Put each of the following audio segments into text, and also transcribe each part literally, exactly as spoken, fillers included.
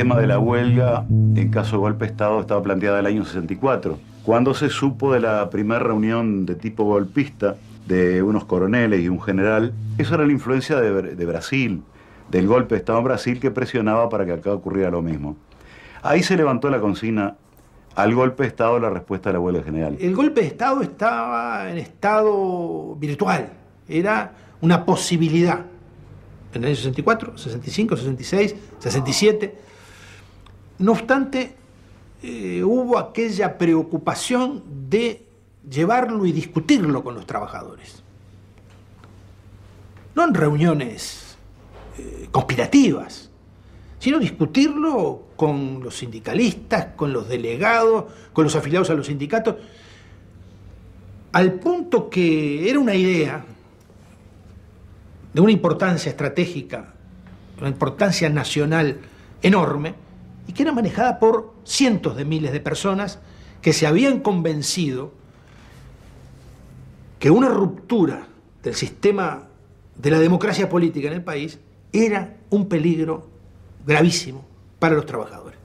tema de la huelga en caso de golpe de Estado estaba planteada en el año sesenta y cuatro, cuando se supo de la primera reunión de tipo golpista de unos coroneles y un general. Eso era la influencia de, de Brasil, del golpe de Estado en Brasil, que presionaba para que acá ocurriera lo mismo. Ahí se levantó la consigna: al golpe de Estado, la respuesta de la huelga general. El golpe de Estado estaba en estado virtual, era una posibilidad. En el año sesenta y cuatro, sesenta y cinco, sesenta y seis, sesenta y siete. No obstante, eh, hubo aquella preocupación de llevarlo y discutirlo con los trabajadores. No en reuniones eh, conspirativas, sino discutirlo con los sindicalistas, con los delegados, con los afiliados a los sindicatos, al punto que era una idea de una importancia estratégica, una importancia nacional enorme, y que era manejada por cientos de miles de personas que se habían convencido que una ruptura del sistema de la democracia política en el país era un peligro gravísimo para los trabajadores.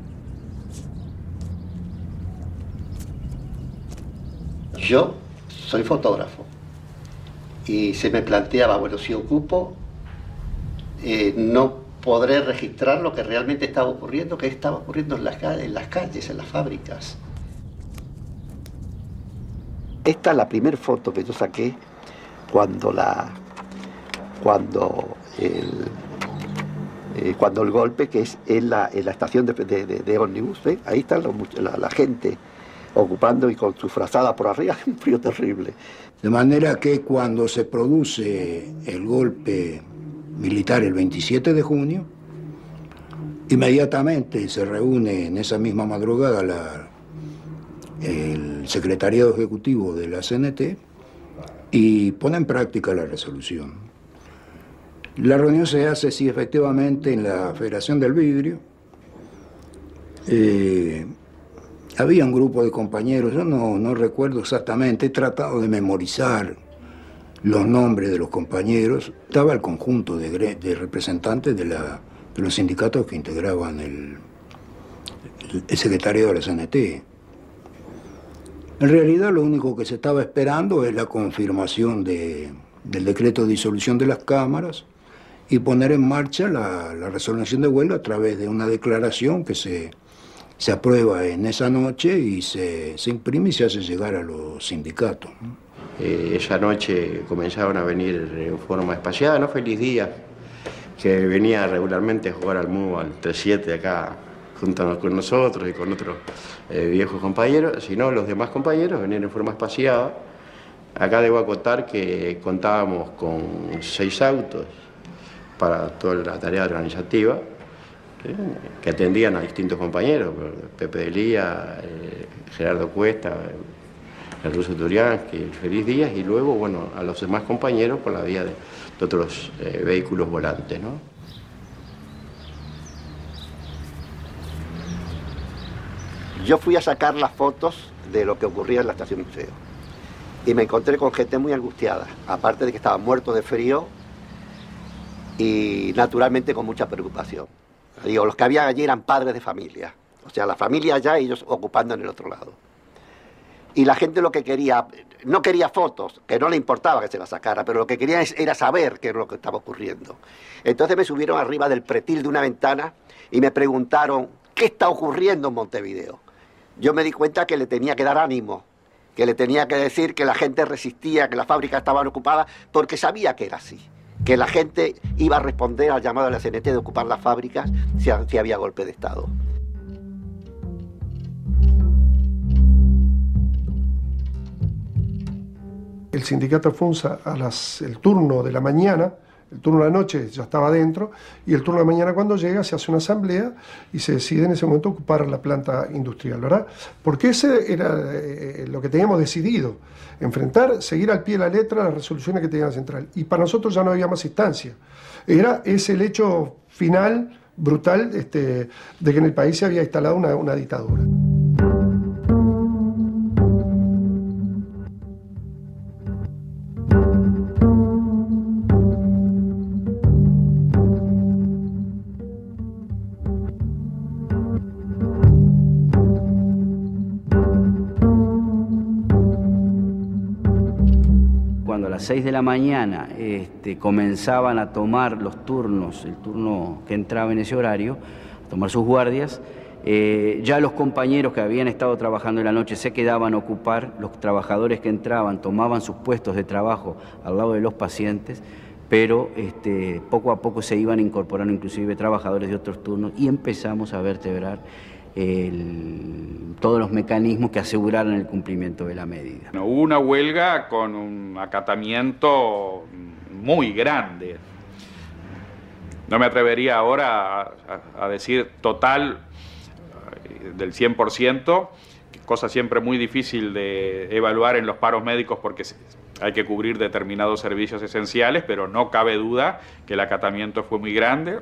Yo soy fotógrafo y se me planteaba, bueno, si ocupo, eh, no podré registrar lo que realmente estaba ocurriendo, que estaba ocurriendo en las, en las calles, en las fábricas. Esta es la primera foto que yo saqué cuando la cuando el, eh, cuando el golpe, que es en la, en la estación de, de, de, de ómnibus, ¿ves? Ahí está la, la, la gente ocupando y con su frazada por arriba, un frío terrible. De manera que cuando se produce el golpe militar el veintisiete de junio, inmediatamente se reúne en esa misma madrugada la, el secretariado ejecutivo de la C N T y pone en práctica la resolución. La reunión se hace, sí, efectivamente, en la Federación del Vidrio. Eh, había un grupo de compañeros, yo no, no recuerdo exactamente, he tratado de memorizar los nombres de los compañeros. Estaba el conjunto de, de representantes de, la, de los sindicatos que integraban el, el, el secretariado de la C N T. En realidad lo único que se estaba esperando es la confirmación de, del decreto de disolución de las cámaras y poner en marcha la, la resolución de huelga a través de una declaración que se, se aprueba en esa noche y se, se imprime y se hace llegar a los sindicatos. Eh, esa noche comenzaron a venir en forma espaciada, ¿no? Feliz Díaz, que venía regularmente a jugar al M U, al tres siete acá, junto con nosotros y con otros eh, viejos compañeros, sino los demás compañeros venían en forma espaciada. Acá debo acotar que contábamos con seis autos para toda la tarea organizativa, eh, que atendían a distintos compañeros, Pepe Delía, eh, Gerardo Cuesta, el ruso Turiansky, el Feliz Díaz, y luego, bueno, a los demás compañeros por la vía de, de otros eh, vehículos volantes, ¿no? Yo fui a sacar las fotos de lo que ocurría en la estación museo y me encontré con gente muy angustiada, aparte de que estaban muertos de frío y naturalmente con mucha preocupación. Digo, los que había allí eran padres de familia, o sea, la familia allá y ellos ocupando en el otro lado. Y la gente lo que quería, no quería fotos, que no le importaba que se las sacara, pero lo que quería era saber qué era lo que estaba ocurriendo. Entonces me subieron arriba del pretil de una ventana y me preguntaron qué está ocurriendo en Montevideo. Yo me di cuenta que le tenía que dar ánimo, que le tenía que decir que la gente resistía, que las fábricas estaban ocupadas, porque sabía que era así, que la gente iba a responder al llamado de la C N T de ocupar las fábricas si, si había golpe de Estado. El sindicato FUNSA, a las, el turno de la mañana, el turno de la noche ya estaba adentro, y el turno de la mañana cuando llega se hace una asamblea y se decide en ese momento ocupar la planta industrial, ¿verdad? Porque ese era eh, lo que teníamos decidido, enfrentar, seguir al pie de la letra las resoluciones que tenía la central. Y para nosotros ya no había más instancia. Era ese el hecho final, brutal, este, de que en el país se había instalado una, una dictadura. las seis de la mañana este, comenzaban a tomar los turnos, el turno que entraba en ese horario, a tomar sus guardias, eh, ya los compañeros que habían estado trabajando en la noche se quedaban a ocupar, los trabajadores que entraban tomaban sus puestos de trabajo al lado de los pacientes, pero este, poco a poco se iban incorporando inclusive trabajadores de otros turnos y empezamos a vertebrar el, todos los mecanismos que aseguraran el cumplimiento de la medida. Bueno, hubo una huelga con un acatamiento muy grande. No me atrevería ahora a, a, a decir total del cien por ciento, cosa siempre muy difícil de evaluar en los paros médicos porque hay que cubrir determinados servicios esenciales, pero no cabe duda que el acatamiento fue muy grande.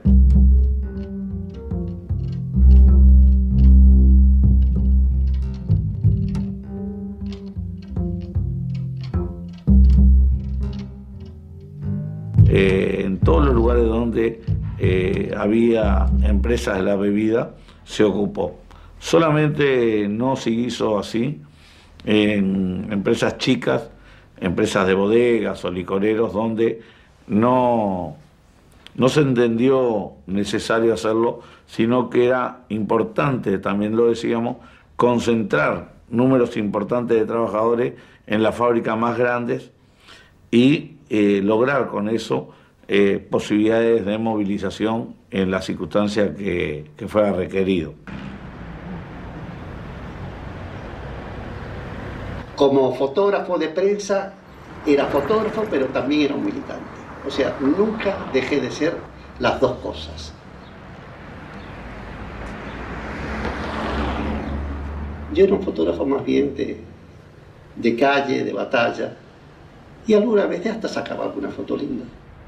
Eh, en todos los lugares donde eh, había empresas de la bebida se ocupó. Solamente no se hizo así en empresas chicas, empresas de bodegas o licoreros, donde no, no se entendió necesario hacerlo, sino que era importante, también lo decíamos, concentrar números importantes de trabajadores en las fábricas más grandes y eh, lograr con eso eh, posibilidades de movilización en las circunstancias que, que fuera requerido. Como fotógrafo de prensa, era fotógrafo, pero también era un militante. O sea, nunca dejé de ser las dos cosas. Yo era un fotógrafo más bien de, de calle, de batalla, y alguna vez hasta sacaba alguna foto linda.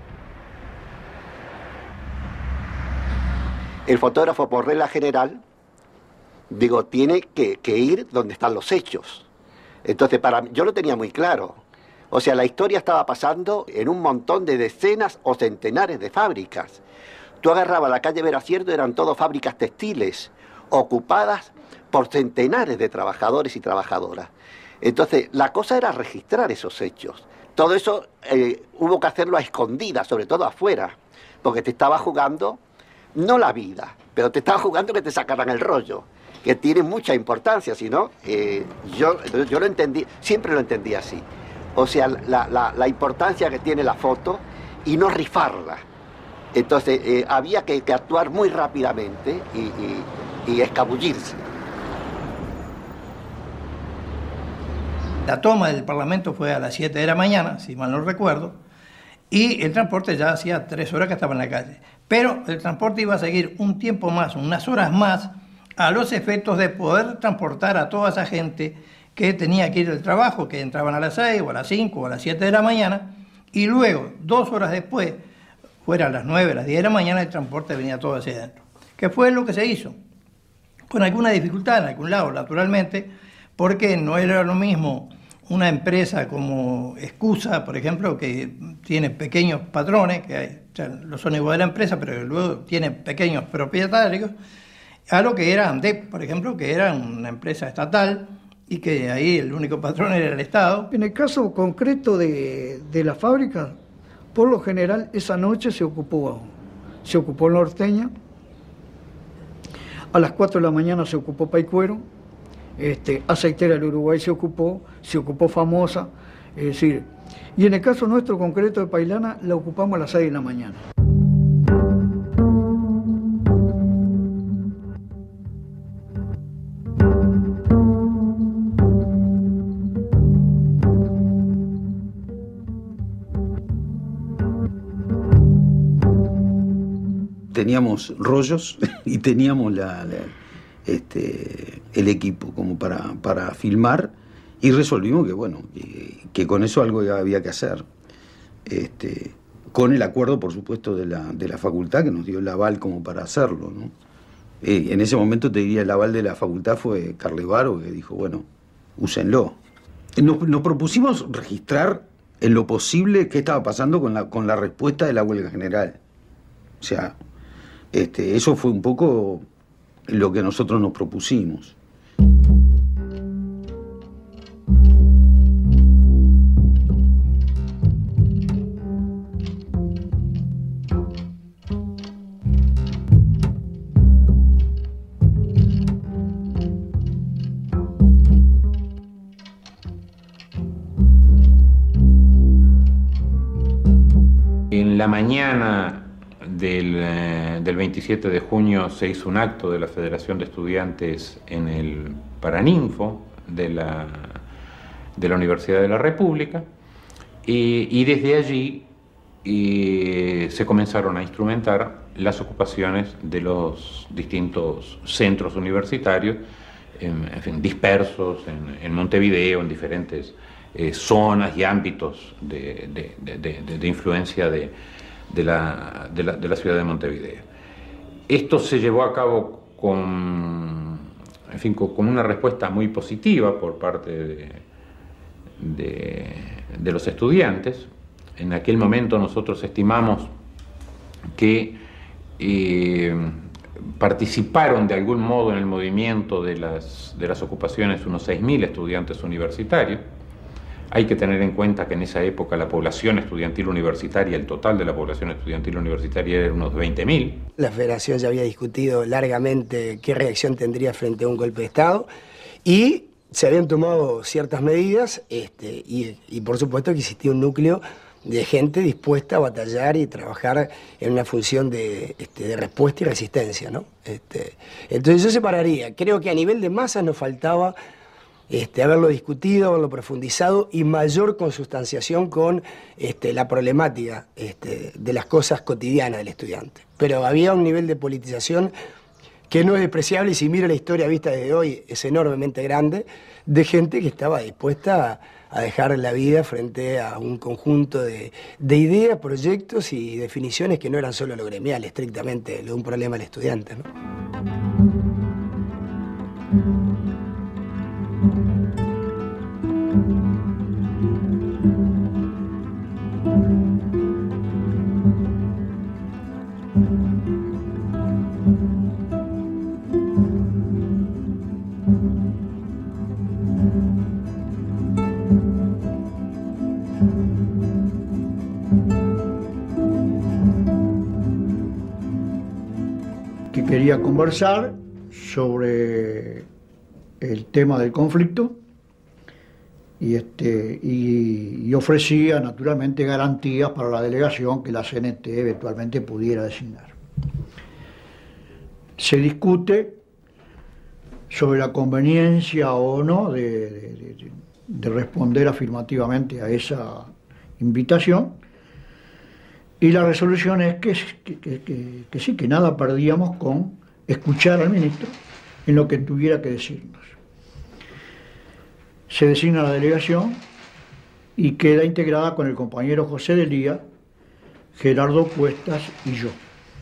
El fotógrafo, por regla general, digo, tiene que, que ir donde están los hechos. Entonces, para mí, yo lo tenía muy claro. O sea, la historia estaba pasando en un montón de decenas o centenares de fábricas. Tú agarrabas la calle Veracierto, eran todas fábricas textiles, ocupadas por centenares de trabajadores y trabajadoras. Entonces, la cosa era registrar esos hechos. Todo eso eh, hubo que hacerlo a escondidas, sobre todo afuera, porque te estaba jugando, no la vida, pero te estaba jugando que te sacaran el rollo, que tiene mucha importancia, si no, eh, yo, yo lo entendí, siempre lo entendí así. O sea, la, la, la importancia que tiene la foto y no rifarla. Entonces, eh, había que, que actuar muy rápidamente y, y, y escabullirse. La toma del Parlamento fue a las siete de la mañana, si mal no recuerdo, y el transporte ya hacía tres horas que estaba en la calle. Pero el transporte iba a seguir un tiempo más, unas horas más, a los efectos de poder transportar a toda esa gente que tenía que ir al trabajo, que entraban a las seis o a las cinco o a las siete de la mañana, y luego, dos horas después, fuera a las nueve, a las diez de la mañana, el transporte venía todo hacia adentro. ¿Qué fue lo que se hizo? Con alguna dificultad en algún lado, naturalmente, porque no era lo mismo una empresa como Excusa, por ejemplo, que tiene pequeños patrones, que hay, o sea, los son igual de la empresa, pero luego tiene pequeños propietarios, a lo que era ANDEP, por ejemplo, que era una empresa estatal y que ahí el único patrón era el Estado. En el caso concreto de, de la fábrica, por lo general esa noche se ocupó, se ocupó Norteña, a las cuatro de la mañana se ocupó Paicuero, este, Aceitera del Uruguay se ocupó, se ocupó Famosa, es decir, y en el caso nuestro concreto de Pailana la ocupamos a las seis de la mañana. Teníamos rollos y teníamos la, la, este, el equipo como para, para filmar y resolvimos que, bueno, que, que con eso algo había que hacer. Este, con el acuerdo, por supuesto, de la, de la facultad que nos dio el aval como para hacerlo, ¿no? Eh, en ese momento, te diría, el aval de la facultad fue Carlevaro, que dijo, bueno, úsenlo. Nos, nos propusimos registrar en lo posible qué estaba pasando con la, con la respuesta de la huelga general. O sea, Este, eso fue un poco lo que nosotros nos propusimos. en la mañana del, eh, del veintisiete de junio se hizo un acto de la Federación de Estudiantes en el Paraninfo de la, de la Universidad de la República, y, y desde allí y se comenzaron a instrumentar las ocupaciones de los distintos centros universitarios, en, en fin, dispersos en, en Montevideo, en diferentes eh, zonas y ámbitos de, de, de, de, de influencia de, de, la, de, la, de la ciudad de Montevideo. Esto se llevó a cabo con, en fin, con, con una respuesta muy positiva por parte de, de, de los estudiantes. En aquel momento nosotros estimamos que eh, participaron de algún modo en el movimiento de las, de las ocupaciones unos seis mil estudiantes universitarios. Hay que tener en cuenta que en esa época la población estudiantil universitaria, el total de la población estudiantil universitaria era unos veinte mil. La Federación ya había discutido largamente qué reacción tendría frente a un golpe de Estado y se habían tomado ciertas medidas este, y, y por supuesto que existía un núcleo de gente dispuesta a batallar y trabajar en una función de, este, de respuesta y resistencia, ¿no? Este, entonces yo separaría, creo que a nivel de masas nos faltaba este, haberlo discutido, haberlo profundizado y mayor consustanciación con este, la problemática este, de las cosas cotidianas del estudiante. Pero había un nivel de politización que no es despreciable y si mira la historia vista desde hoy es enormemente grande, de gente que estaba dispuesta a a dejar la vida frente a un conjunto de, de ideas, proyectos y definiciones que no eran solo lo gremial, estrictamente, lo de un problema del estudiante, ¿no? Quería conversar sobre el tema del conflicto y, este, y, y ofrecía naturalmente garantías para la delegación que la C N T eventualmente pudiera designar. Se discute sobre la conveniencia o no de, de, de responder afirmativamente a esa invitación. Y la resolución es que, que, que, que, que sí, que nada perdíamos con escuchar al ministro en lo que tuviera que decirnos. Se designa la delegación y queda integrada con el compañero José Delía, Gerardo Cuestas y yo.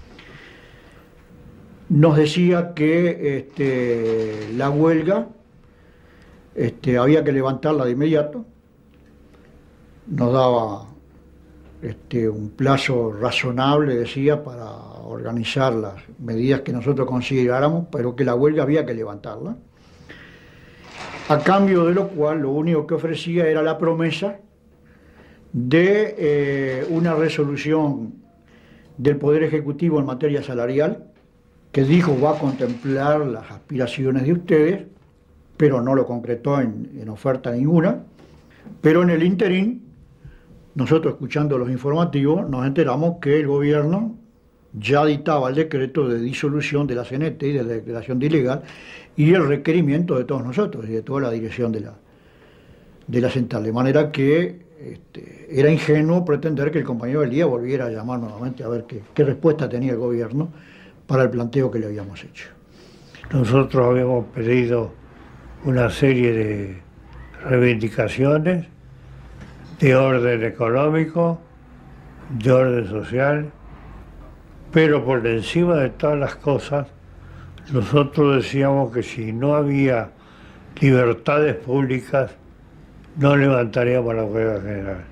Nos decía que este, la huelga este, había que levantarla de inmediato, nos daba Este, un plazo razonable, decía, para organizar las medidas que nosotros consideráramos, pero que la huelga había que levantarla. A cambio de lo cual, lo único que ofrecía era la promesa de eh, una resolución del Poder Ejecutivo en materia salarial, que dijo va a contemplar las aspiraciones de ustedes, pero no lo concretó en, en oferta ninguna. Pero en el interín, nosotros, escuchando los informativos, nos enteramos que el gobierno ya dictaba el decreto de disolución de la C N T y de la declaración de ilegal y el requerimiento de todos nosotros y de toda la dirección de la, de la central. De manera que este, era ingenuo pretender que el compañero Elías volviera a llamar nuevamente a ver qué, qué respuesta tenía el gobierno para el planteo que le habíamos hecho. Nosotros habíamos pedido una serie de reivindicaciones de orden económico, de orden social, pero por encima de todas las cosas, nosotros decíamos que si no había libertades públicas, no levantaríamos la huelga general.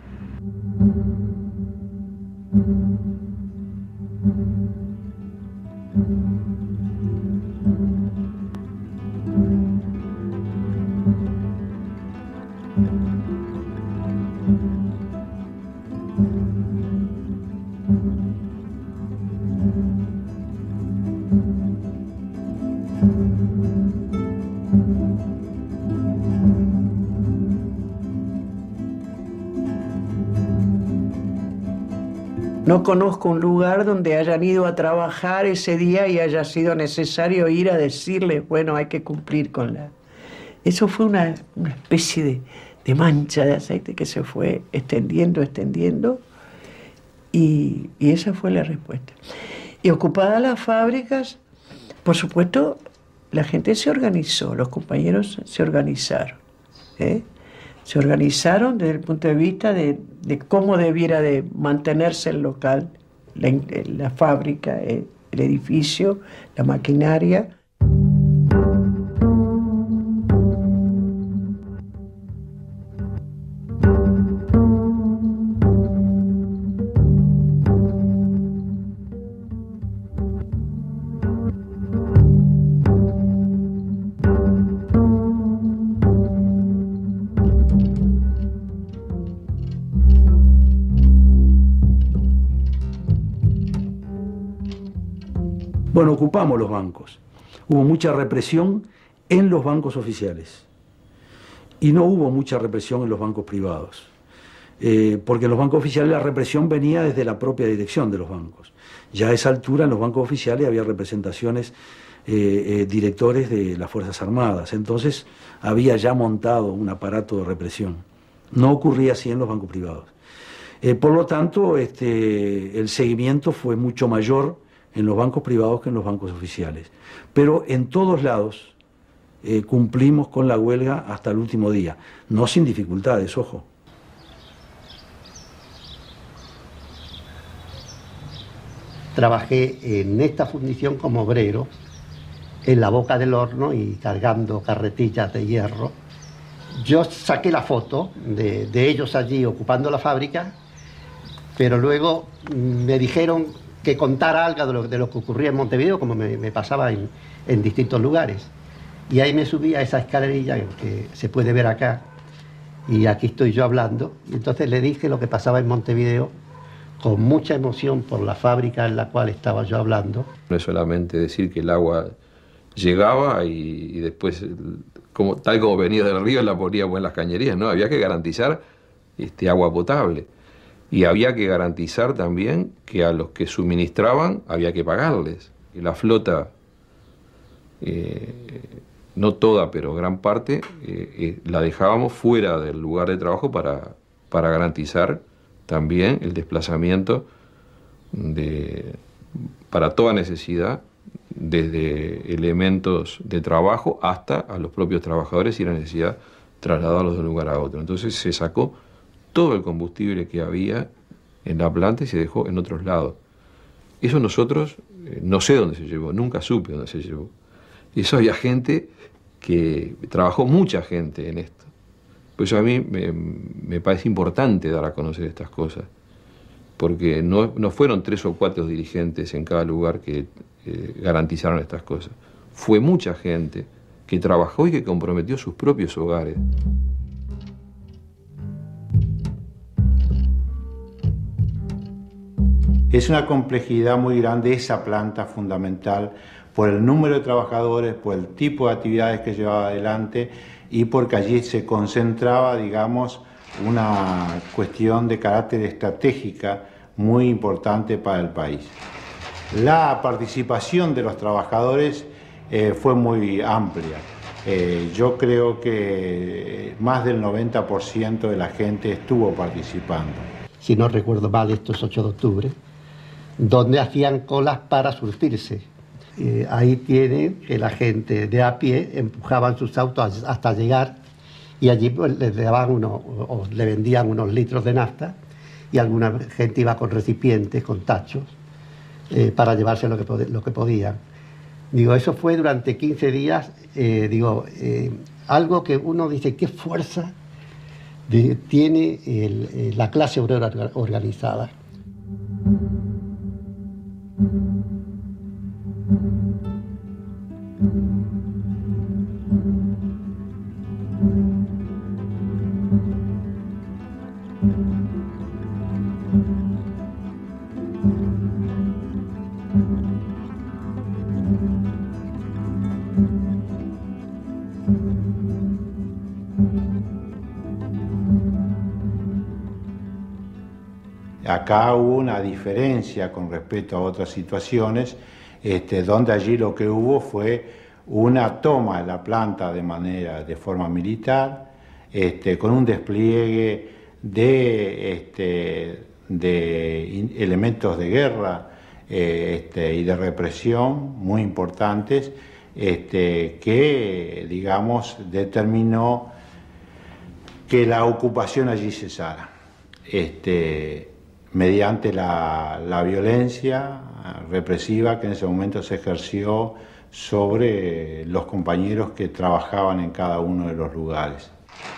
No conozco un lugar donde hayan ido a trabajar ese día y haya sido necesario ir a decirles, bueno, hay que cumplir con la... Eso fue una, una especie de, de mancha de aceite que se fue extendiendo, extendiendo, y, y esa fue la respuesta. Y ocupadas las fábricas, por supuesto, la gente se organizó, los compañeros se organizaron, ¿eh? Se organizaron desde el punto de vista de, de cómo debiera de mantenerse el local, la, la fábrica, el, el edificio, la maquinaria. Bueno, ocupamos los bancos. Hubo mucha represión en los bancos oficiales y no hubo mucha represión en los bancos privados, eh, porque en los bancos oficiales la represión venía desde la propia dirección de los bancos. Ya a esa altura en los bancos oficiales había representaciones, eh, eh, directores de las Fuerzas Armadas, entonces había ya montado un aparato de represión. No ocurría así en los bancos privados. Eh, por lo tanto, este, el seguimiento fue mucho mayor en los bancos privados que en los bancos oficiales. Pero en todos lados eh, cumplimos con la huelga hasta el último día, no sin dificultades, ojo. Trabajé en esta fundición como obrero, en la boca del horno y cargando carretillas de hierro. Yo saqué la foto de, de ellos allí ocupando la fábrica, pero luego me dijeron que contara algo de lo, de lo que ocurría en Montevideo, como me, me pasaba en, en distintos lugares. Y ahí me subí a esa escalerilla que se puede ver acá, y aquí estoy yo hablando. Y entonces le dije lo que pasaba en Montevideo, con mucha emoción por la fábrica en la cual estaba yo hablando. No es solamente decir que el agua llegaba y, y después, como, tal como venía del río, la poníamos en las cañerías, ¿no? Había que garantizar este, agua potable. Y había que garantizar también que a los que suministraban había que pagarles. Y la flota, eh, no toda, pero gran parte, eh, eh, la dejábamos fuera del lugar de trabajo para, para garantizar también el desplazamiento de, para toda necesidad, desde elementos de trabajo hasta a los propios trabajadores y la necesidad de trasladarlos de un lugar a otro. Entonces se sacó todo el combustible que había en la planta y se dejó en otros lados. Eso nosotros, eh, no sé dónde se llevó, nunca supe dónde se llevó. Eso había gente que trabajó, mucha gente en esto. Por eso a mí me, me parece importante dar a conocer estas cosas, porque no, no fueron tres o cuatro dirigentes en cada lugar que eh, garantizaron estas cosas. Fue mucha gente que trabajó y que comprometió sus propios hogares. Es una complejidad muy grande esa planta fundamental por el número de trabajadores, por el tipo de actividades que llevaba adelante y porque allí se concentraba, digamos, una cuestión de carácter estratégica muy importante para el país. La participación de los trabajadores eh, fue muy amplia. Eh, yo creo que más del noventa por ciento de la gente estuvo participando. Si no recuerdo mal, esto es ocho de octubre, donde hacían colas para surtirse. Eh, ahí tiene que la gente de a pie empujaban sus autos hasta llegar y allí pues, les daban uno, o, o le vendían unos litros de nafta y alguna gente iba con recipientes, con tachos, eh, para llevarse lo que, lo que podían. Digo, eso fue durante quince días, eh, digo, eh, algo que uno dice, qué fuerza de, tiene el, eh, la clase obrera organizada. Acá hubo una diferencia con respecto a otras situaciones, este, donde allí lo que hubo fue una toma de la planta de manera, de forma militar, este, con un despliegue de, este, de elementos de guerra eh, este, y de represión muy importantes, este, que, digamos, determinó que la ocupación allí cesara, este, mediante la, la violencia represiva que en ese momento se ejerció sobre los compañeros que trabajaban en cada uno de los lugares.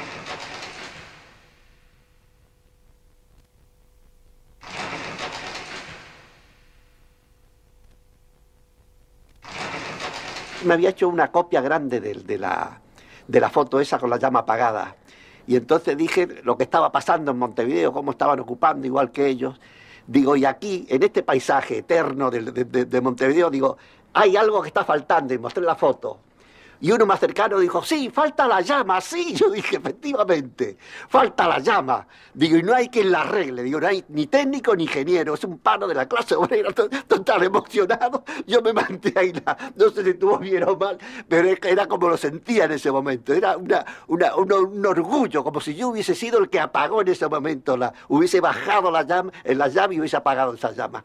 Me había hecho una copia grande de, de, la, de la foto esa con la llama apagada. Y entonces dije lo que estaba pasando en Montevideo, cómo estaban ocupando igual que ellos. Digo, y aquí, en este paisaje eterno de, de, de Montevideo, digo, hay algo que está faltando, y mostré la foto. Y uno más cercano dijo, sí, falta la llama, sí. Yo dije, efectivamente, falta la llama. Digo, y no hay quien la arregle. Digo, no hay ni técnico ni ingeniero, es un pano de la clase obrera, total emocionado. Yo me manté ahí, la, no sé si estuvo bien o mal, pero era como lo sentía en ese momento. Era una, una, un, un orgullo, como si yo hubiese sido el que apagó en ese momento, la, hubiese bajado la llama, en la llama y hubiese apagado esa llama.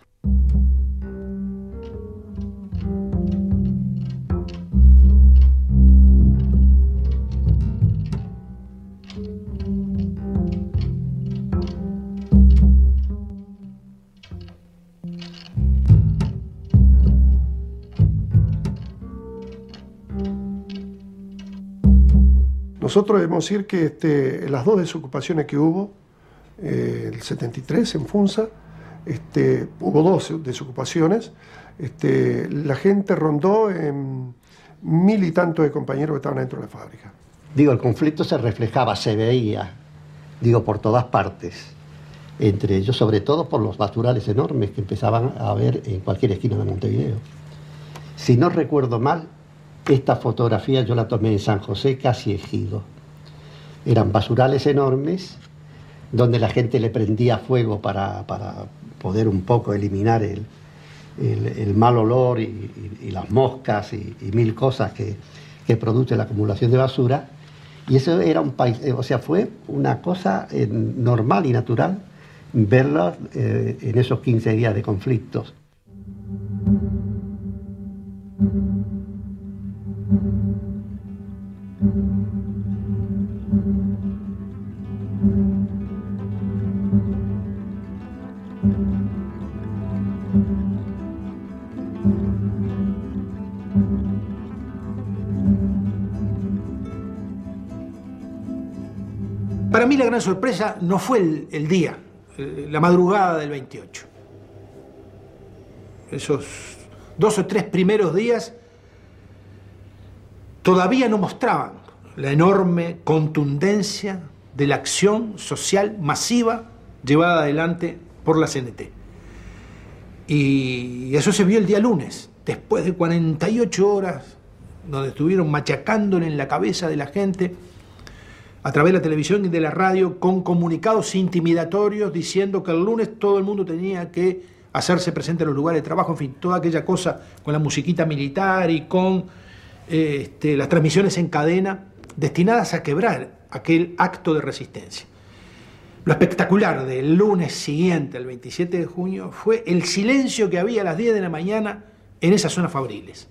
Nosotros debemos decir que este, las dos desocupaciones que hubo, eh, el setenta y tres en Funza, este, hubo dos desocupaciones, este, la gente rondó en mil y tantos de compañeros que estaban dentro de la fábrica. Digo, el conflicto se reflejaba, se veía, digo, por todas partes, entre ellos, sobre todo por los basurales enormes que empezaban a ver en cualquier esquina de Montevideo. Si no recuerdo mal, esta fotografía yo la tomé en San José, casi Ejido. Eran basurales enormes donde la gente le prendía fuego para, para poder un poco eliminar el, el, el mal olor y, y, y las moscas y, y mil cosas que, que produce la acumulación de basura. Y eso era un país, o sea, fue una cosa eh, normal y natural verlo eh, en esos quince días de conflictos. Para mí la gran sorpresa no fue el, el día, la madrugada del veintiocho. Esos dos o tres primeros días todavía no mostraban la enorme contundencia de la acción social masiva llevada adelante por la C N T. Y eso se vio el día lunes, después de cuarenta y ocho horas, donde estuvieron machacándole en la cabeza de la gente a través de la televisión y de la radio, con comunicados intimidatorios diciendo que el lunes todo el mundo tenía que hacerse presente en los lugares de trabajo, en fin, toda aquella cosa con la musiquita militar y con eh, este, las transmisiones en cadena destinadas a quebrar aquel acto de resistencia. Lo espectacular del lunes siguiente, el veintisiete de junio, fue el silencio que había a las diez de la mañana en esas zonas fabriles.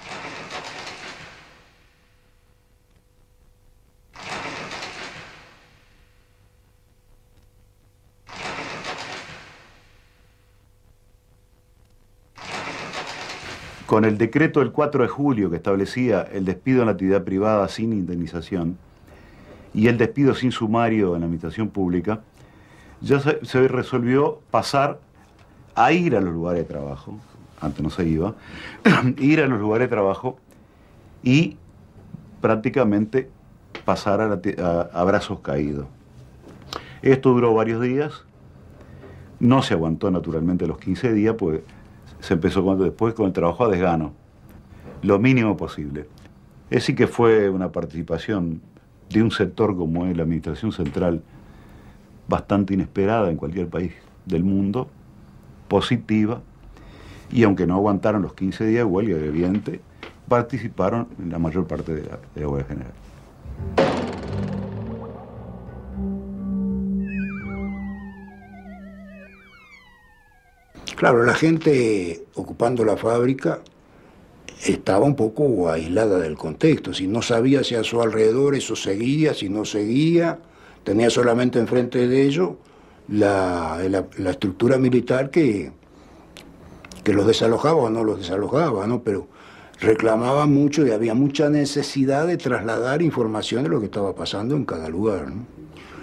Con el decreto del cuatro de julio que establecía el despido en la actividad privada sin indemnización y el despido sin sumario en la administración pública, ya se, se resolvió pasar a ir a los lugares de trabajo, antes no se iba, ir a los lugares de trabajo y prácticamente pasar a, la, a, a brazos caídos. Esto duró varios días, no se aguantó naturalmente los quince días, pues se empezó con, después con el trabajo a desgano, lo mínimo posible. Es decir que fue una participación de un sector como es la Administración Central bastante inesperada en cualquier país, del mundo, positiva, y aunque no aguantaron los quince días de huelga, evidente, participaron en la mayor parte de la, de la huelga general. Claro, la gente ocupando la fábrica estaba un poco aislada del contexto. Si no sabía si a su alrededor eso seguía, si no seguía, tenía solamente enfrente de ellos la, la, la estructura militar que, que los desalojaba o no los desalojaba, ¿no? Pero reclamaba mucho y había mucha necesidad de trasladar información de lo que estaba pasando en cada lugar, ¿no?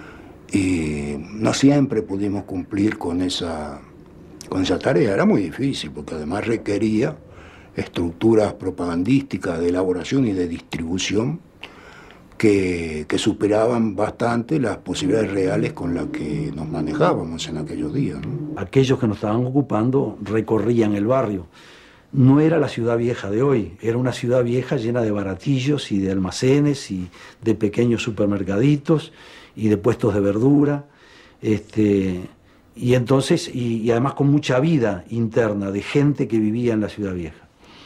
Y no siempre pudimos cumplir con esa, con esa tarea, era muy difícil, porque además requería estructuras propagandísticas de elaboración y de distribución que, que superaban bastante las posibilidades reales con las que nos manejábamos en aquellos días, ¿no? Aquellos que nos estaban ocupando recorrían el barrio. No era la ciudad vieja de hoy, era una ciudad vieja llena de baratillos y de almacenes y de pequeños supermercaditos y de puestos de verdura, este, y entonces, y, y además con mucha vida interna de gente que vivía en la ciudad vieja.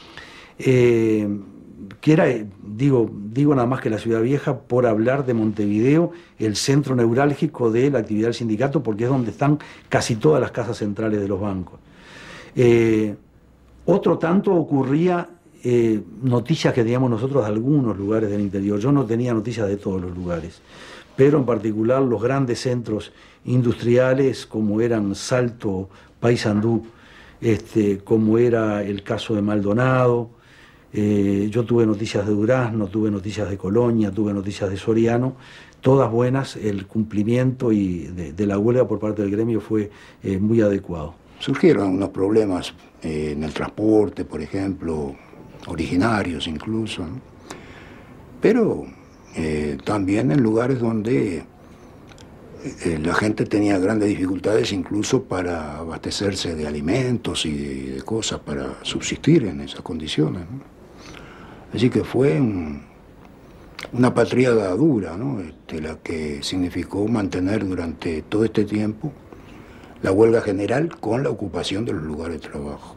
Eh, que era, digo, digo nada más que la ciudad vieja por hablar de Montevideo, el centro neurálgico de la actividad del sindicato, porque es donde están casi todas las casas centrales de los bancos. Eh, otro tanto ocurría, eh, noticias que teníamos nosotros de algunos lugares del interior. Yo no tenía noticias de todos los lugares, pero en particular los grandes centros industriales como eran Salto, Paysandú, este, como era el caso de Maldonado. Eh, yo tuve noticias de Durazno, tuve noticias de Colonia, tuve noticias de Soriano, todas buenas. El cumplimiento y de, de la huelga por parte del gremio fue eh, muy adecuado. Surgieron unos problemas eh, en el transporte, por ejemplo, originarios incluso, ¿no? Pero eh, también en lugares donde eh, la gente tenía grandes dificultades incluso para abastecerse de alimentos y de, de cosas para subsistir en esas condiciones, ¿no? Así que fue un, una patriada dura, ¿no? Este, la que significó mantener durante todo este tiempo la huelga general con la ocupación de los lugares de trabajo.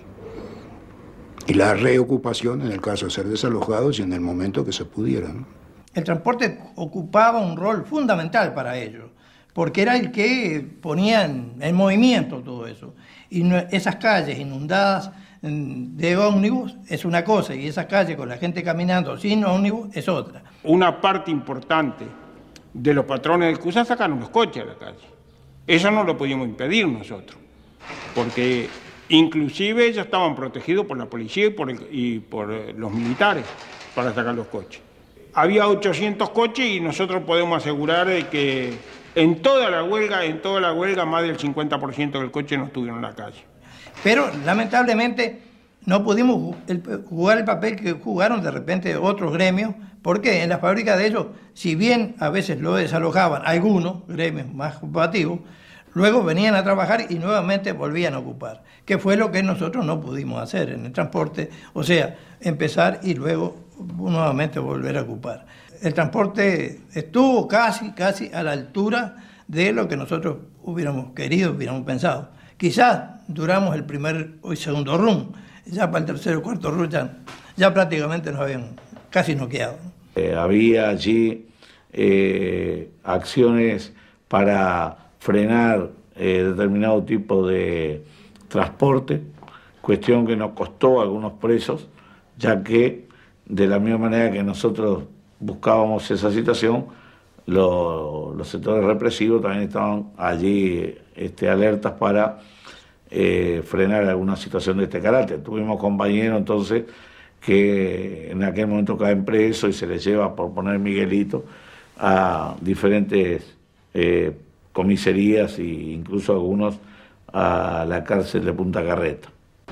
Y la reocupación en el caso de ser desalojados y en el momento que se pudiera, ¿no? El transporte ocupaba un rol fundamental para ellos, porque era el que ponía en, en movimiento todo eso. Y no, esas calles inundadas de ómnibus es una cosa, y esas calles con la gente caminando sin ómnibus es otra. Una parte importante de los patrones del CUSA sacaron los coches a la calle. Eso no lo podíamos impedir nosotros, porque inclusive ya estaban protegidos por la policía y por, el, y por los militares para sacar los coches. Había ochocientos coches y nosotros podemos asegurar de que en toda la huelga, en toda la huelga, más del cincuenta por ciento del coche no estuvieron en la calle. Pero lamentablemente no pudimos jugar el papel que jugaron de repente otros gremios, porque en las fábricas de ellos, si bien a veces lo desalojaban algunos gremios más combativos, luego venían a trabajar y nuevamente volvían a ocupar, que fue lo que nosotros no pudimos hacer en el transporte, o sea, empezar y luego nuevamente volver a ocupar. El transporte estuvo casi, casi a la altura de lo que nosotros hubiéramos querido, hubiéramos pensado. Quizás duramos el primer o el segundo run, ya para el tercero o cuarto run ya, ya prácticamente nos habían casi noqueado. Eh, había allí eh, acciones para frenar eh, determinado tipo de transporte, cuestión que nos costó a algunos presos, ya que de la misma manera que nosotros buscábamos esa situación, lo, los sectores represivos también estaban allí este, alertas para eh, frenar alguna situación de este carácter. Tuvimos compañeros entonces que en aquel momento caen presos y se les lleva, por poner Miguelito, a diferentes eh, comisarías e incluso algunos a la cárcel de Punta Carreta.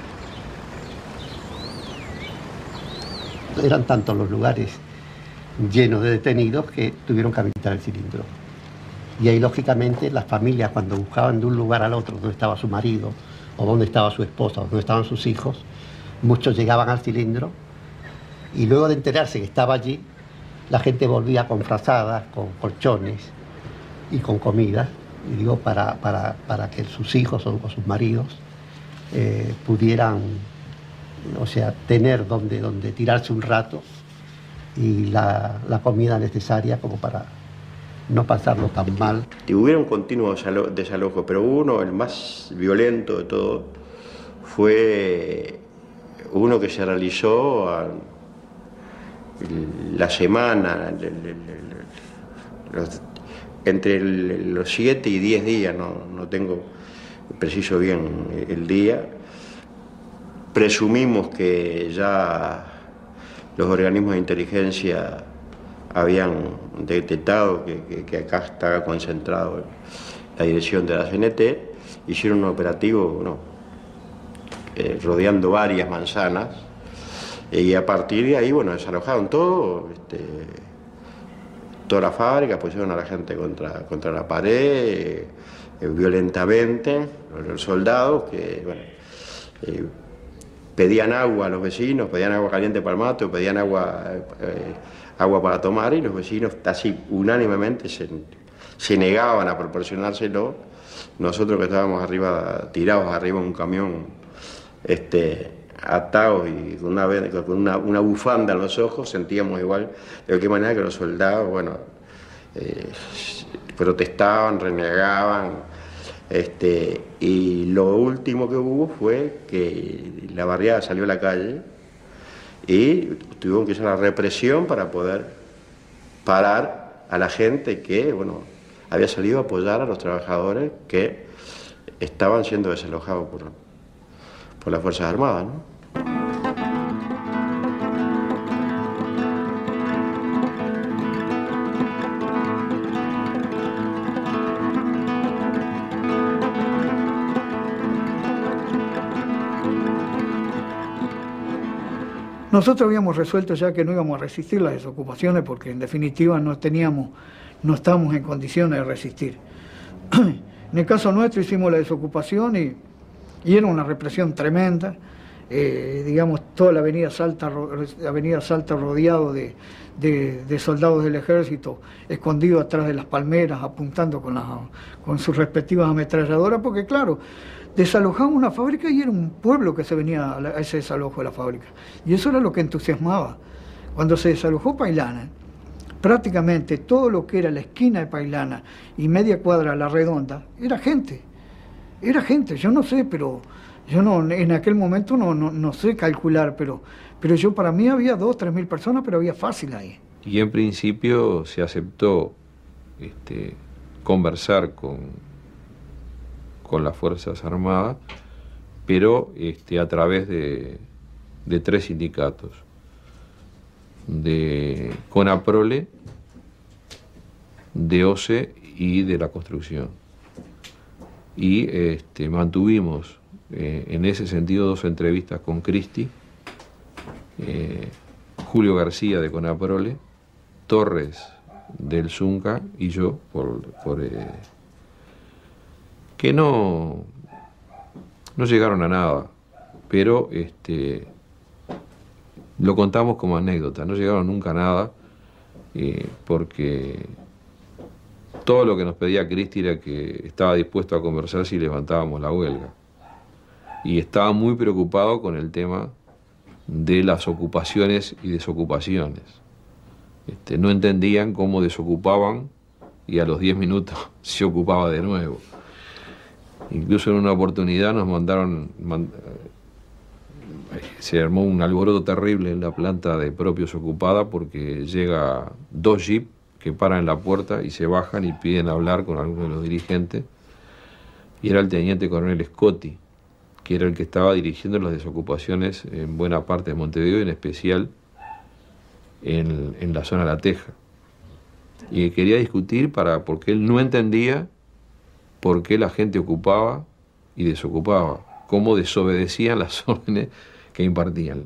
Eran tantos los lugares llenos de detenidos que tuvieron que habilitar el cilindro. Y ahí, lógicamente, las familias, cuando buscaban de un lugar al otro donde estaba su marido, o donde estaba su esposa, o donde estaban sus hijos, muchos llegaban al cilindro y luego de enterarse que estaba allí, la gente volvía con frazadas, con colchones y con comida y digo para, para, para que sus hijos o, o sus maridos eh, pudieran, o sea, tener donde, donde tirarse un rato y la, la comida necesaria como para no pasarlo tan mal. Y hubo un continuo desalojo, pero uno, el más violento de todo, fue uno que se realizó a, la semana, el, el, el, los, entre el, los siete y diez días, no, no tengo preciso bien el día. Presumimos que ya los organismos de inteligencia habían detectado que, que, que acá estaba concentrado la dirección de la C N T, hicieron un operativo, ¿no? eh, rodeando varias manzanas, y a partir de ahí, bueno, desalojaron todo, este, toda la fábrica, pusieron a la gente contra, contra la pared, eh, violentamente, los soldados que, bueno, eh, pedían agua a los vecinos, pedían agua caliente para el mate, pedían agua, eh, agua para tomar, y los vecinos así unánimemente se, se negaban a proporcionárselo. Nosotros que estábamos arriba, tirados arriba de un camión, este, atados y con, una, con una, una bufanda en los ojos, sentíamos igual de qué manera que los soldados, bueno, eh, protestaban, renegaban. Este, y lo último que hubo fue que la barriada salió a la calle y tuvieron que usar la represión para poder parar a la gente que, bueno, había salido a apoyar a los trabajadores que estaban siendo desalojados por, por las Fuerzas Armadas, ¿no? Nosotros habíamos resuelto ya que no íbamos a resistir las desocupaciones porque en definitiva no teníamos, no estábamos en condiciones de resistir. En el caso nuestro hicimos la desocupación y, y era una represión tremenda. Eh, digamos, toda la avenida Salta, avenida Salta rodeado de, de, de soldados del ejército, escondidos atrás de las palmeras, apuntando con, las, con sus respectivas ametralladoras, porque claro, desalojamos una fábrica y era un pueblo que se venía a ese desalojo de la fábrica. Y eso era lo que entusiasmaba. Cuando se desalojó Pailana, prácticamente todo lo que era la esquina de Pailana y media cuadra a la redonda, era gente. Era gente, yo no sé, pero yo no, en aquel momento no, no, no sé calcular, pero, pero yo para mí había dos, tres mil personas, pero había fácil ahí. Y en principio se aceptó este, conversar con, con las Fuerzas Armadas, pero este, a través de, de tres sindicatos, de CONAPROLE, de OCE y de la construcción. Y este, mantuvimos eh, en ese sentido dos entrevistas con Cristi, eh, Julio García de CONAPROLE, Torres del Zunca y yo, por, por eh, que no, no llegaron a nada, pero este, lo contamos como anécdota, no llegaron nunca a nada, eh, porque todo lo que nos pedía Cristi era que estaba dispuesto a conversar si levantábamos la huelga. Y estaba muy preocupado con el tema de las ocupaciones y desocupaciones. Este, no entendían cómo desocupaban y a los diez minutos se ocupaba de nuevo. Incluso en una oportunidad nos mandaron, mand se armó un alboroto terrible en la planta de Propios ocupada porque llega dos jeeps que paran en la puerta y se bajan y piden hablar con alguno de los dirigentes. Y era el teniente coronel Scotti, que era el que estaba dirigiendo las desocupaciones en buena parte de Montevideo y en especial en, en la zona de La Teja. Y quería discutir para, porque él no entendía por qué la gente ocupaba y desocupaba, cómo desobedecían las órdenes que impartían.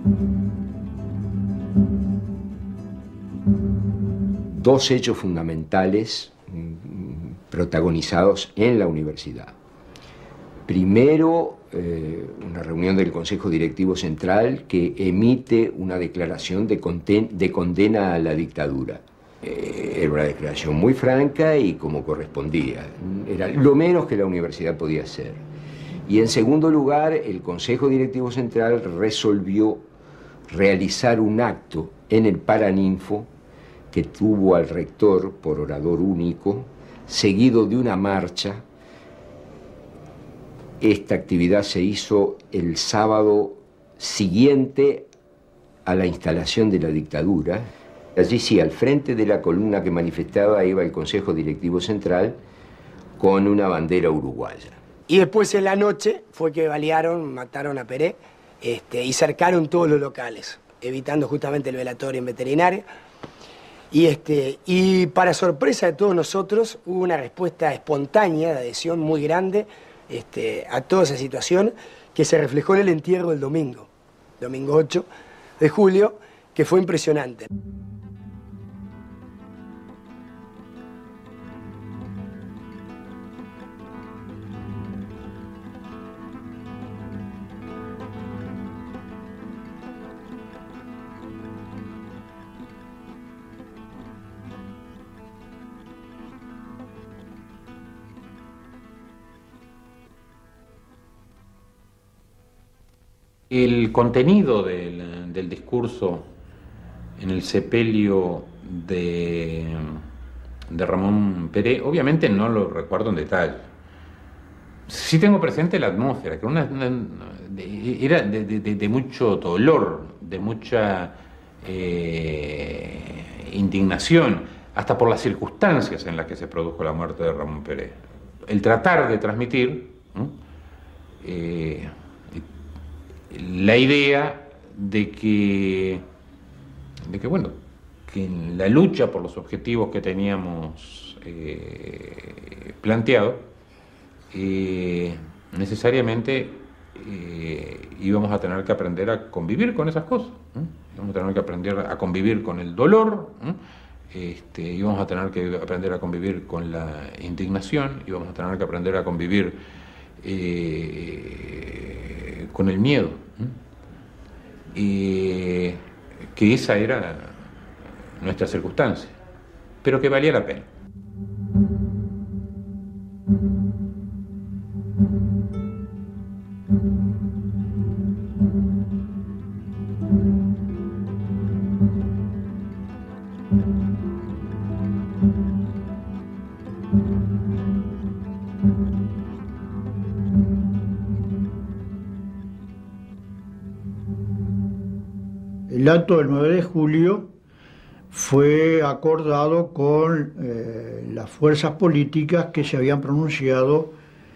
Dos hechos fundamentales protagonizados en la universidad. Primero, eh, una reunión del Consejo Directivo Central que emite una declaración de, de condena a la dictadura. Eh, era una declaración muy franca y como correspondía. Era lo menos que la universidad podía hacer. Y en segundo lugar, el Consejo Directivo Central resolvió realizar un acto en el Paraninfo que tuvo al rector por orador único, seguido de una marcha. Esta actividad se hizo el sábado siguiente a la instalación de la dictadura. Allí sí, al frente de la columna que manifestaba iba el Consejo Directivo Central con una bandera uruguaya. Y después en la noche fue que balearon, mataron a Peré este, y cercaron todos los locales, evitando justamente el velatorio en veterinaria. Y, este, y para sorpresa de todos nosotros, hubo una respuesta espontánea de adhesión muy grande este, a toda esa situación que se reflejó en el entierro del domingo, domingo ocho de julio, que fue impresionante. El contenido del, del discurso en el sepelio de, de Ramón Peré, obviamente no lo recuerdo en detalle. Sí tengo presente la atmósfera, que una, una, de, era de, de, de mucho dolor, de mucha eh, indignación, hasta por las circunstancias en las que se produjo la muerte de Ramón Peré. El tratar de transmitir ¿no? eh, la idea de que, de que, bueno, que en la lucha por los objetivos que teníamos eh, planteado, eh, necesariamente eh, íbamos a tener que aprender a convivir con esas cosas, ¿eh? Íbamos a tener que aprender a convivir con el dolor, ¿eh? Este, íbamos a tener que aprender a convivir con la indignación, íbamos a tener que aprender a convivir eh, con el miedo, ¿eh? Y que esa era nuestra circunstancia, pero que valía la pena. El acto del nueve de julio fue acordado con eh, las fuerzas políticas que se habían pronunciado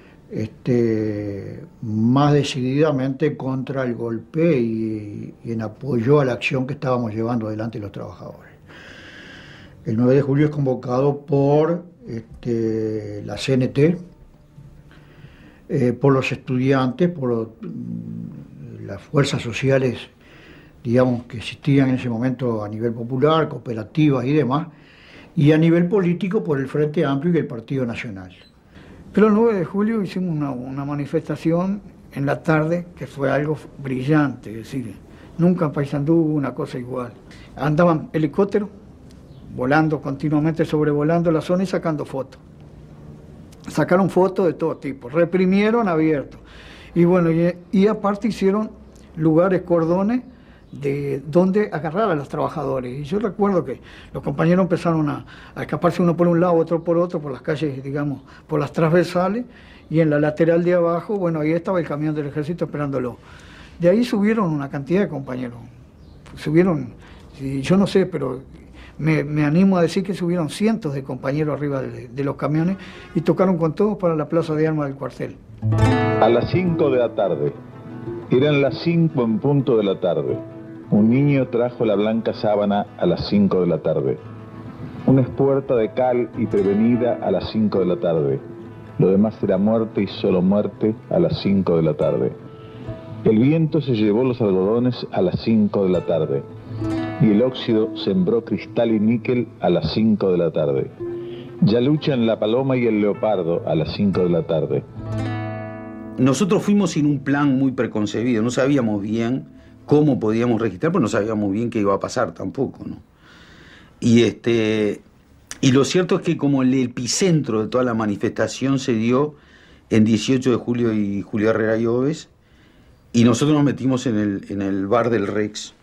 este, más decididamente contra el golpe y, y en apoyo a la acción que estábamos llevando adelante los trabajadores. El nueve de julio es convocado por este, la C N T, eh, por los estudiantes, por los, las fuerzas sociales, digamos, que existían en ese momento a nivel popular, cooperativas y demás, y a nivel político por el Frente Amplio y el Partido Nacional. Pero el nueve de julio hicimos una, una manifestación en la tarde que fue algo brillante, es decir, nunca en Paysandú hubo una cosa igual. Andaban helicópteros volando continuamente, sobrevolando la zona y sacando fotos. Sacaron fotos de todo tipo, reprimieron abierto. Y bueno, y, y aparte hicieron lugares, cordones, de donde agarrar a los trabajadores. Y yo recuerdo que los compañeros empezaron a, a escaparse uno por un lado, otro por otro, por las calles, digamos, por las transversales, y en la lateral de abajo, bueno, ahí estaba el camión del ejército esperándolo. De ahí subieron una cantidad de compañeros. Subieron, yo no sé, pero me, me animo a decir que subieron cientos de compañeros arriba de, de los camiones y tocaron con todos para la plaza de armas del cuartel. A las cinco de la tarde, eran las cinco en punto de la tarde. Un niño trajo la blanca sábana a las cinco de la tarde. Una espuerta de cal y prevenida a las cinco de la tarde. Lo demás era muerte y solo muerte a las cinco de la tarde. El viento se llevó los algodones a las cinco de la tarde y el óxido sembró cristal y níquel a las cinco de la tarde. Ya luchan la paloma y el leopardo a las cinco de la tarde. Nosotros fuimos sin un plan muy preconcebido, no sabíamos bien cómo podíamos registrar, pero no sabíamos bien qué iba a pasar tampoco, ¿no? Y, este, y lo cierto es que como el epicentro de toda la manifestación se dio en dieciocho de julio y Julio Herrera y Oves, y nosotros nos metimos en el, en el bar del Rex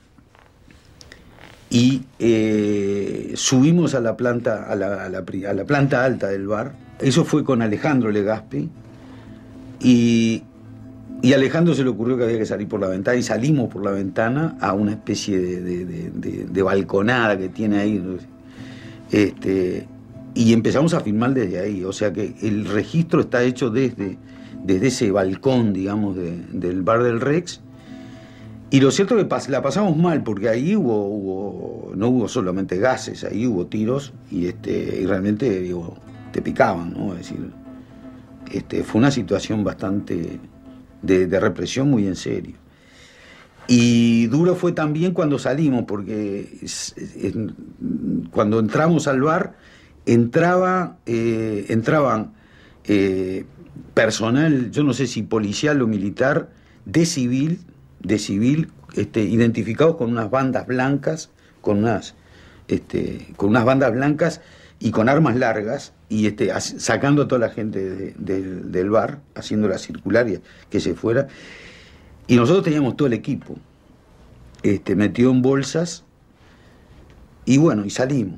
y eh, subimos a la, planta, a, la, a, la, a la planta alta del bar. Eso fue con Alejandro Legaspi. Y, y a Alejandro se le ocurrió que había que salir por la ventana y salimos por la ventana a una especie de, de, de, de, de balconada que tiene ahí. Este, y empezamos a filmar desde ahí. O sea que el registro está hecho desde, desde ese balcón, digamos, de, del bar del Rex. Y lo cierto es que pas, la pasamos mal porque ahí hubo, hubo, no hubo solamente gases, ahí hubo tiros y, este, y realmente digo, te picaban, ¿no? Es decir, Este, fue una situación bastante de, de represión muy en serio. Y duro fue también cuando salimos, porque es, es, cuando entramos al bar, entraba, eh, entraban eh, personal, yo no sé si policial o militar, de civil, de civil este, identificados con unas bandas blancas, con unas, este, con unas bandas blancas y con armas largas, y este, sacando a toda la gente de, de, del bar, haciéndola circular y que se fuera. Y nosotros teníamos todo el equipo este, metido en bolsas, y bueno, y salimos.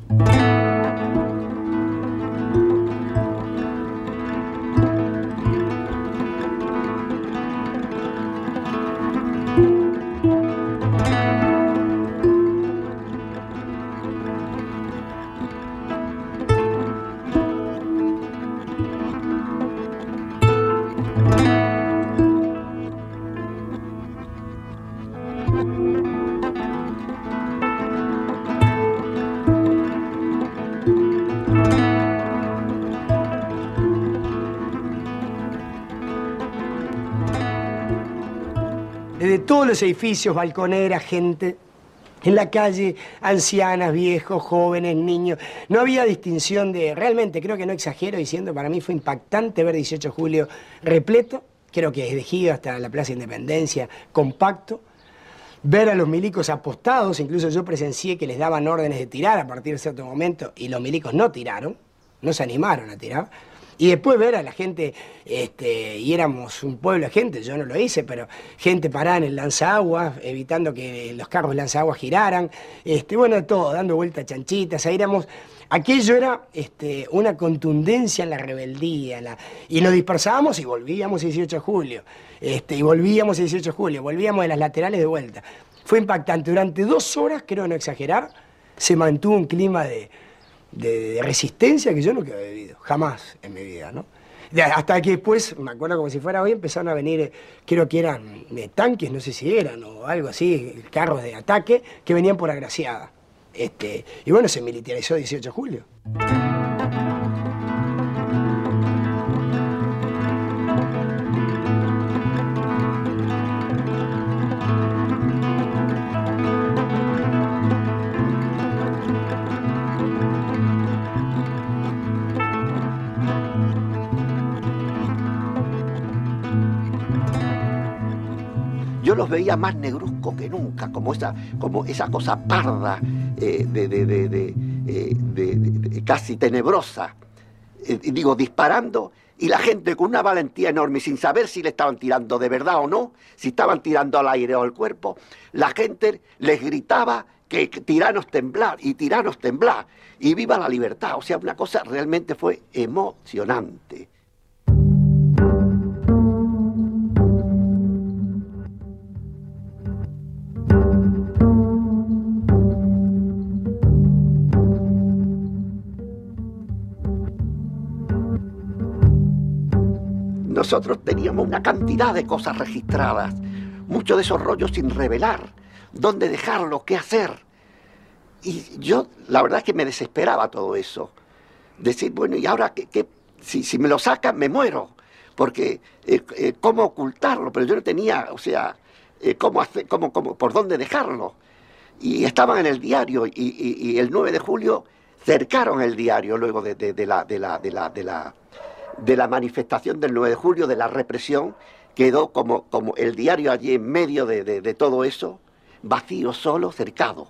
Desde todos los edificios, balconeras, gente en la calle, ancianas, viejos, jóvenes, niños. No había distinción de... Realmente, creo que no exagero diciendo, para mí fue impactante ver dieciocho de julio repleto, creo que desde Ejido hasta la Plaza Independencia, compacto. Ver a los milicos apostados, incluso yo presencié que les daban órdenes de tirar a partir de cierto momento, y los milicos no tiraron, no se animaron a tirar. Y después ver a la gente, este, y éramos un pueblo de gente, yo no lo hice, pero gente parada en el lanzaguas, evitando que los carros lanzaguas giraran, este, bueno, de todo, dando vueltas chanchitas, ahí éramos, aquello era este, una contundencia en la rebeldía, en la, y nos dispersábamos y volvíamos el dieciocho de julio, este, y volvíamos el dieciocho de julio, volvíamos de las laterales de vuelta. Fue impactante, durante dos horas, creo no exagerar, se mantuvo un clima de... De, de resistencia que yo nunca había vivido, jamás en mi vida, ¿no? De, hasta que después, me acuerdo como si fuera hoy, empezaron a venir, creo que eran de tanques, no sé si eran, o algo así, carros de ataque, que venían por Agraciada. Este, y bueno, se militarizó dieciocho de julio. Yo los veía más negruzcos que nunca, como esa, como esa cosa parda, eh, de, de, de, de, eh, de, de, de, casi tenebrosa, eh, digo, disparando, y la gente con una valentía enorme, sin saber si le estaban tirando de verdad o no, si estaban tirando al aire o al cuerpo, la gente les gritaba que, que tiranos temblar, y tiranos temblar, y viva la libertad. O sea, una cosa realmente fue emocionante. Nosotros teníamos una cantidad de cosas registradas, muchos de esos rollos sin revelar, dónde dejarlo, qué hacer. Y yo, la verdad es que me desesperaba todo eso. Decir, bueno, ¿y ahora qué? qué? Si, si me lo sacan, me muero. porque eh, eh, cómo ocultarlo, pero yo no tenía, o sea, eh, cómo hacer, cómo, cómo, por dónde dejarlo. Y estaban en el diario, y, y, y el nueve de julio cercaron el diario luego de, de, de, la, de, la, de, la, de, la, de la manifestación del nueve de julio, de la represión, quedó como, como el diario allí en medio de, de, de todo eso, vacío, solo, cercado.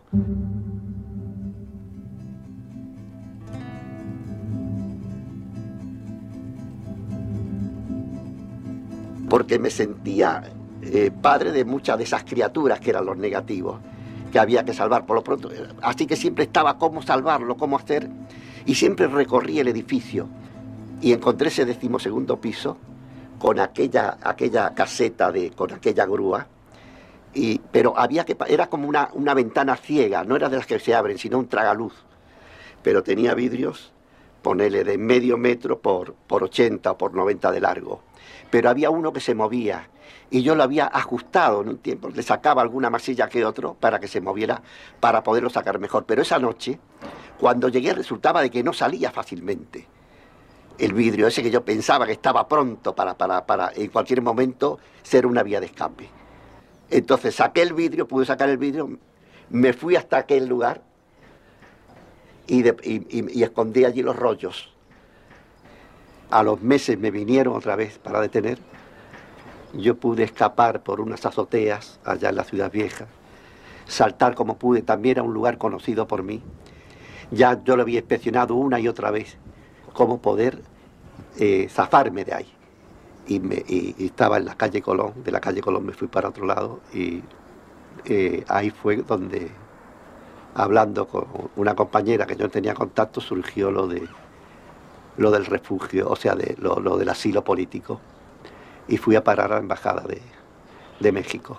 Porque me sentía eh, padre de muchas de esas criaturas que eran los negativos, que había que salvar por lo pronto. Así que siempre estaba cómo salvarlo, cómo hacer, y siempre recorrí el edificio y encontré ese decimosegundo piso con aquella, aquella caseta, de, con aquella grúa, y, pero había que, era como una, una ventana ciega, no era de las que se abren, sino un tragaluz, pero tenía vidrios, ponele de medio metro por, por ochenta o por noventa de largo. Pero había uno que se movía y yo lo había ajustado en un tiempo, le sacaba alguna masilla que otro para que se moviera, para poderlo sacar mejor. Pero esa noche, cuando llegué, resultaba de que no salía fácilmente el vidrio ese que yo pensaba que estaba pronto para, para, para en cualquier momento ser una vía de escape. Entonces saqué el vidrio, pude sacar el vidrio, me fui hasta aquel lugar y, de, y, y, y escondí allí los rollos. A los meses me vinieron otra vez para detener. Yo pude escapar por unas azoteas allá en la Ciudad Vieja, saltar como pude, también a un lugar conocido por mí. Ya yo lo había inspeccionado una y otra vez, cómo poder eh, zafarme de ahí. Y, me, y, y estaba en la calle Colón, de la calle Colón me fui para otro lado y eh, ahí fue donde, hablando con una compañera que yo tenía contacto, surgió lo de lo del refugio, o sea, de, lo, lo del asilo político, y fui a parar a la Embajada de, de México.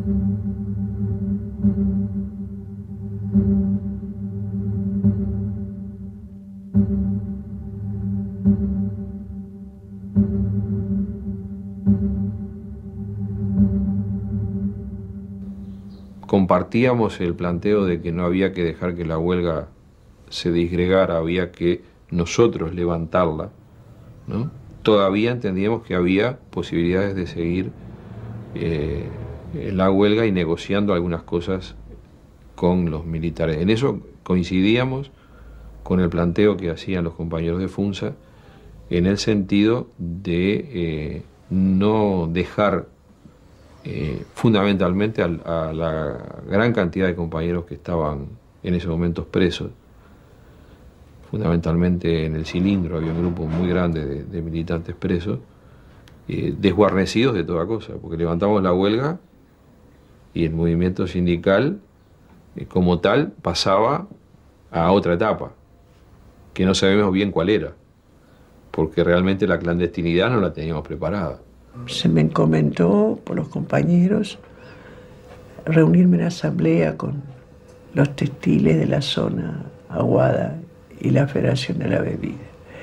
Compartíamos el planteo de que no había que dejar que la huelga se disgregara, había que nosotros levantarla, ¿no? Todavía entendíamos que había posibilidades de seguir eh, en la huelga y negociando algunas cosas con los militares. En eso coincidíamos con el planteo que hacían los compañeros de FUNSA, en el sentido de eh, no dejar eh, fundamentalmente a, a la gran cantidad de compañeros que estaban en esos momentos presos. Fundamentalmente en el Cilindro había un grupo muy grande de, de militantes presos, eh, desguarnecidos de toda cosa, porque levantamos la huelga y el movimiento sindical eh, como tal pasaba a otra etapa, que no sabemos bien cuál era, porque realmente la clandestinidad no la teníamos preparada. Se me encomendó por los compañeros reunirme en asamblea con los textiles de la zona Aguada y la Federación de la Bebida.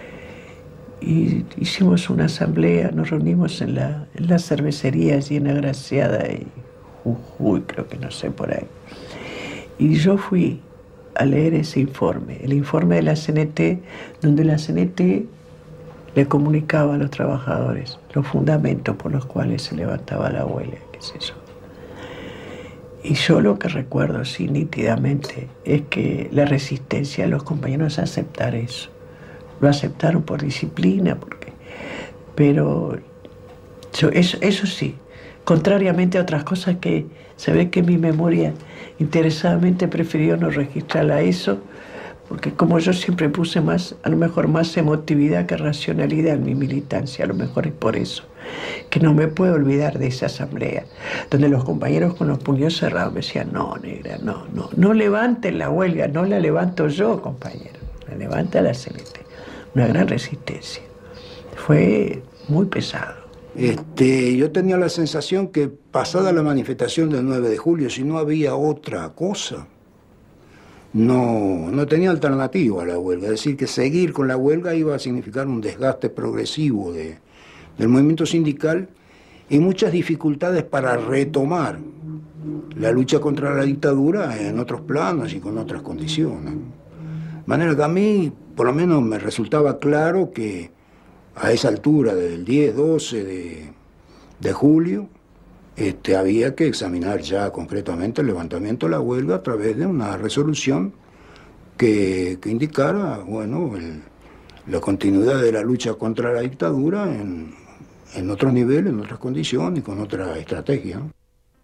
Y hicimos una asamblea, nos reunimos en la, en la cervecería allí en Agraciada y Jujuy, creo que no sé por ahí. Y yo fui a leer ese informe, el informe de la C N T, donde la C N T le comunicaba a los trabajadores los fundamentos por los cuales se levantaba la huelga, qué es eso. Y yo lo que recuerdo así nítidamente es que la resistencia de los compañeros a aceptar eso. Lo aceptaron por disciplina, porque, pero yo, eso, eso sí, contrariamente a otras cosas que se ve que mi memoria interesadamente prefirió no registrarla eso, porque como yo siempre puse más, a lo mejor más emotividad que racionalidad en mi militancia, a lo mejor es por eso, que no me puedo olvidar de esa asamblea, donde los compañeros con los puños cerrados me decían, no, negra, no, no, no levanten la huelga, no la levanto yo, compañero, la levanta la C N T. Una gran resistencia. Fue muy pesado. Este, yo tenía la sensación que pasada la manifestación del nueve de julio, si no había otra cosa, no, no tenía alternativa a la huelga. Es decir, que seguir con la huelga iba a significar un desgaste progresivo de, del movimiento sindical y muchas dificultades para retomar la lucha contra la dictadura en otros planos y con otras condiciones. De manera que a mí, por lo menos, me resultaba claro que a esa altura del diez, doce de, de julio, este, había que examinar ya concretamente el levantamiento de la huelga a través de una resolución que, que indicara, bueno, el, la continuidad de la lucha contra la dictadura en, en otros niveles, en otras condiciones y con otra estrategia, ¿no?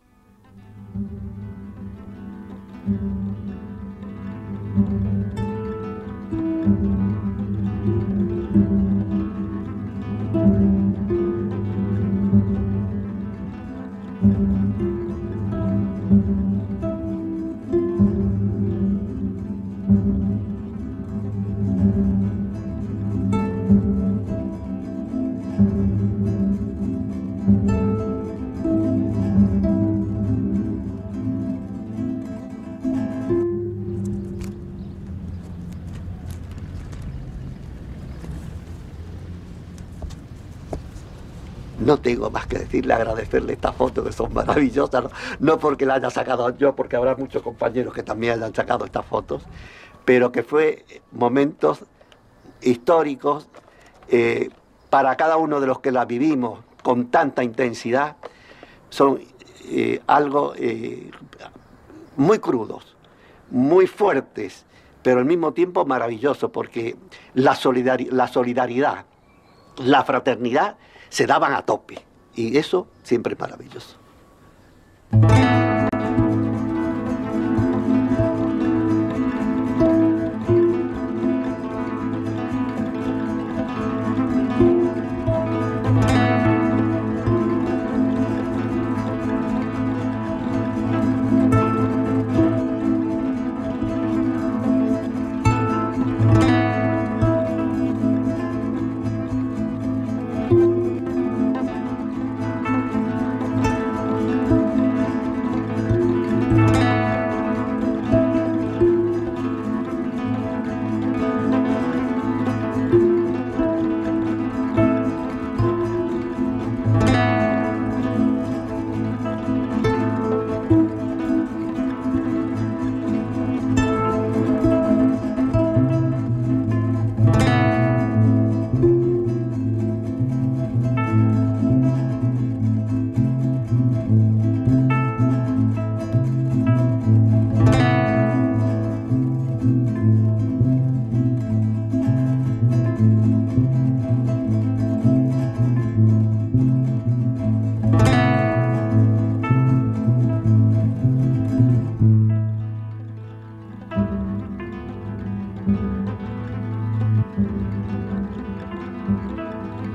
No tengo más que decirle, agradecerle estas fotos que son maravillosas, no, no porque la haya sacado yo, porque habrá muchos compañeros que también hayan sacado estas fotos, pero que fue momentos históricos eh, para cada uno de los que la vivimos con tanta intensidad, son eh, algo eh, muy crudos, muy fuertes, pero al mismo tiempo maravilloso, porque la, solidari- la solidaridad, la fraternidad, se daban a tope, y eso siempre es maravilloso.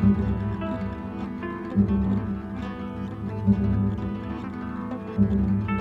Thank you.